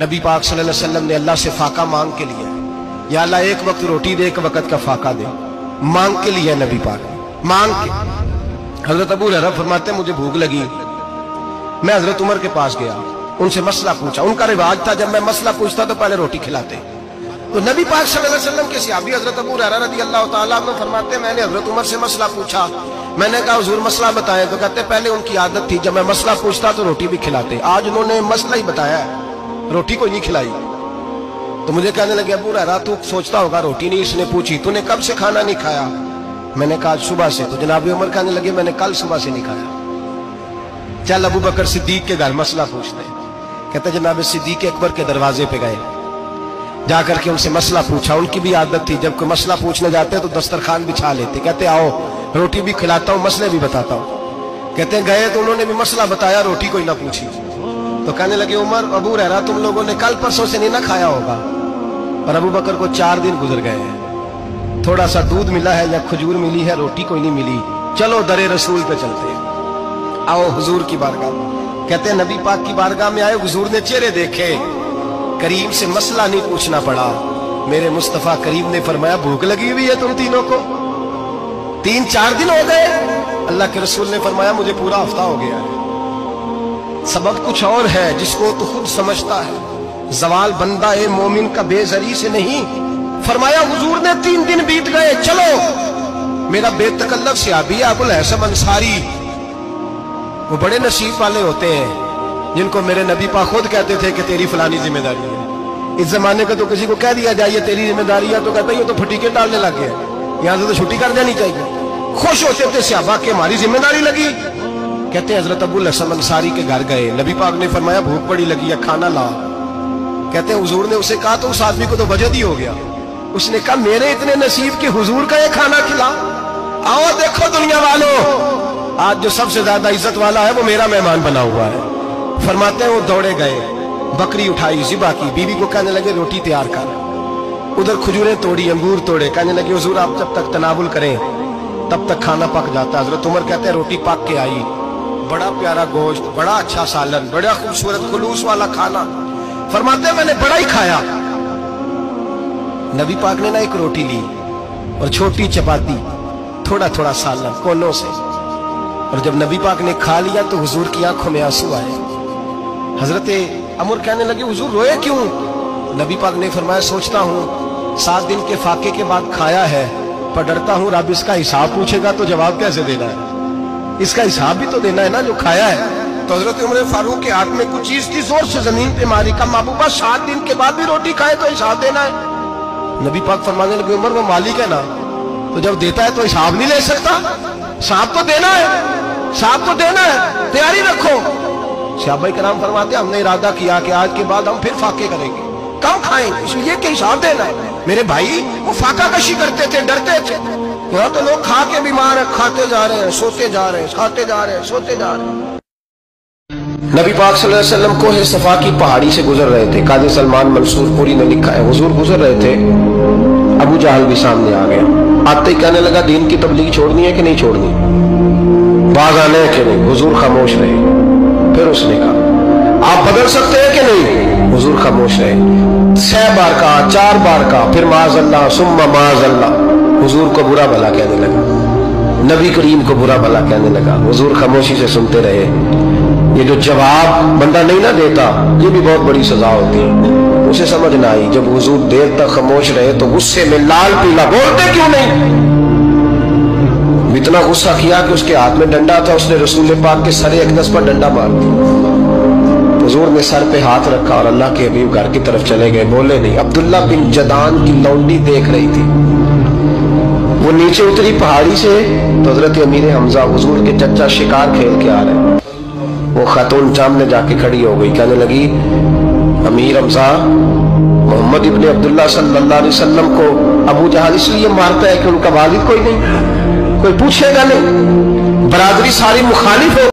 नबी पाक सल्लल्लाहु अलैहि वसल्लम ने अल्लाह से फाका मांग के लिया, या अल्लाह एक वक्त रोटी दे, एक वक्त का फाका दे, मांग के लिया नबी पाक मांग के। हजरत अबू हुरैरा फरमाते मुझे भूख लगी, मैं हजरत उमर के पास गया, उनसे मसला पूछा। उनका रिवाज था जब मैं मसला पूछता तो पहले रोटी खिलाते। तो नबी पाक सल्लल्लाहु अलैहि वसल्लम के सहाबी हजरत अबू हुरैरा रज़ी अल्लाह तआला अन्हु फरमाते मैंने हजरत उमर से मसला पूछा। मैंने कहा हुजूर मसला बताएं, तो कहते पहले उनकी आदत थी जब मैं मसला पूछता तो रोटी भी खिलाते, आज उन्होंने मसला ही बताया है, रोटी कोई नहीं खिलाई। तो मुझे कहने लगे अबू हुरैरा तू सोचता होगा रोटी नहीं इसने पूछी, तूने कब से खाना नहीं खाया? मैंने कहा सुबह से। तो जनाब उमर कहने लगे मैंने कल सुबह से नहीं खाया। चल अबू बकर सिद्दीक के घर मसला पूछते। कहते जनाब सिद्दीक अकबर के दरवाजे पे गए, जाकर के उनसे मसला पूछा। उनकी भी आदत थी जब कोई मसला पूछने जाते तो दस्तरखान बिछा लेते, कहते आओ रोटी भी खिलाता हूँ मसले भी बताता हूँ। कहते गए तो उन्होंने भी मसला बताया, रोटी कोई ना पूछी। तो कहने लगे उमर अबू हुरैरा तुम लोगों ने कल परसों से नहीं ना खाया होगा। और अबू बकर को 4 दिन गुजर गए हैं, थोड़ा सा दूध मिला है या खजूर मिली है, रोटी कोई नहीं मिली। चलो दरे रसूल पे चलते हैं, आओ हुजूर की बारगाह। कहते नबी पाक की बारगाह में आए, हुजूर ने चेहरे देखे, करीम से मसला नहीं पूछना पड़ा। मेरे मुस्तफा करीम ने फरमाया भूख लगी हुई है तुम तीनों को, 3-4 दिन हो गए। अल्लाह के रसूल ने फरमाया मुझे पूरा हफ्ता हो गया है। सबब कुछ और है जिसको तो खुद समझता है, जवाल बंदा ए मोमिन का बेजरी से नहीं। फरमाया हुजूर ने 3 दिन बीत गए, चलो। मेरा बेतकल्लफ सहाबी अबुल हसन अंसारी, वो बड़े नसीब वाले होते हैं जिनको मेरे नबी पाक खुद कहते थे कि तेरी फलानी जिम्मेदारी है। इस जमाने का तो किसी को कह दिया जाए तेरी जिम्मेदारी है तो कहता है ये तो फटीके डालने लग गए, यहाँ से तो छुट्टी कर देनी चाहिए। खुश होते थे सहाबा के हमारी जिम्मेदारी लगी। कहते हैं हजरत अबुल हसन अंसारी के घर गए, नबी पाक ने फरमाया भूख बड़ी लगी है खाना ला। कहते हैं हुजूर ने उसे कहा तो उस आदमी को तो वजद ही हो गया। उसने कहा मेरे इतने नसीब के हुजूर का ये खाना खिला। आओ देखो दुनिया वालों, आज जो सबसे ज्यादा इज्जत वाला है वो मेरा मेहमान बना हुआ है। फरमाते हैं वो दौड़े गए, बकरी उठाई ज़िबा की, बीवी को कहने लगे रोटी तैयार कर। उधर खजूरें तोड़ी, अंगूर तोड़े, कहने लगे हुजूर आप जब तक तनावुल करें तब तक खाना पक जाता। हजरत उमर कहते हैं रोटी पक के आई, बड़ा प्यारा गोश्त, बड़ा अच्छा सालन, बड़ा खूबसूरत खुलूस वाला खाना। फरमाते हैं मैंने बड़ा ही खाया। नबी पाक ने ना एक रोटी ली और छोटी चपाती, थोड़ा थोड़ा सालन कोनों से। और जब नबी पाक ने खा लिया तो हुजूर की आंखों में आंसू आए। हजरत अमर कहने लगे हुजूर रोए क्यों? नबी पाक ने फरमाया सोचता हूँ 7 दिन के फाके के बाद खाया है, पर डरता हूँ रब इसका हिसाब पूछेगा तो जवाब कैसे देना है, इसका हिसाब भी तो देना है ना जो खाया है। तो हजरत उमर फारूक के हाथ में कुछ चीज थी, जोर से जमीन पे मारी, का महबूबा 7 दिन के बाद भी रोटी खाए तो हिसाब देना है। नबी पाक फरमाने लगे उमर वो मालिक है ना, तो जब देता है तो हिसाब नहीं ले सकता, हिसाब तो देना है, हिसाब तो देना है, तैयारी रखो। सहाबाए किराम फरमाते हमने इरादा किया कि आज के बाद हम फिर फाके करेंगे, कम खाएंगे, इसलिए कि हिसाब देना है। मेरे भाई वो फाका कशी करते थे, डरते थे। यहाँ तो लोग खा के बीमार है, खाते जा रहे हैं, सोते जा रहे हैं, खाते जा रहे हैं, सोते जा रहे हैं। नबी पाक सल्लल्लाहु अलैहि वसल्लम कोहे सफा की पहाड़ी से गुजर रहे थे। काजी सलमान मंसूर पूरी ने लिखा है हुजूर गुजर रहे थे, अबू जहल भी सामने आ गया। आते ही कहने लगा दीन की तबलीग छोड़नी है कि नहीं छोड़नी, बाज आने है कि नहीं? हुजूर खामोश रहे। फिर उसने कहा आप बदल सकते हैं कि नहीं? हुजूर खामोश रहे। 6 बार कहा, 4 बार कहा, फिर माज़अल्लाह सुम्मा माज़अल्लाह। हुजूर को बुरा भला कहने लगा, नबी करीम को बुरा भला कहने लगा। हुजूर खामोशी से सुनते रहे। ये जो जवाब बंदा नहीं ना देता ये भी बहुत बड़ी सजा होती है। उसे समझ ना आई, जब हुजूर देर तक खामोश रहे तो गुस्से में लाल पीला, बोलते क्यों नहीं? इतना गुस्सा किया कि उसके हाथ में डंडा था, उसने रसूल पाक के सरे अक़दस पर डंडा मार दिया। हुजूर ने सर पे हाथ रखा और अल्लाह के हबीब घर की तरफ चले गए, बोले नहीं। अब्दुल्ला बिन जदान की लौंडी देख रही थी, वो नीचे उतरी पहाड़ी से तो हजरत अमीर हमजा हुजूर के चचा शिकार खेल के आ रहे, वो खातून सामने जाके खड़ी हो गई, कहने लगी अमीर हमजा मोहम्मद इब्ने अब्दुल्ला सल्लल्लाहु अलैहि वसल्लम को अबू जहल इसलिए मारता है कि उनका वालिद कोई नहीं, कोई पूछेगा नहीं, बरादरी सारी मुखालिफ हो।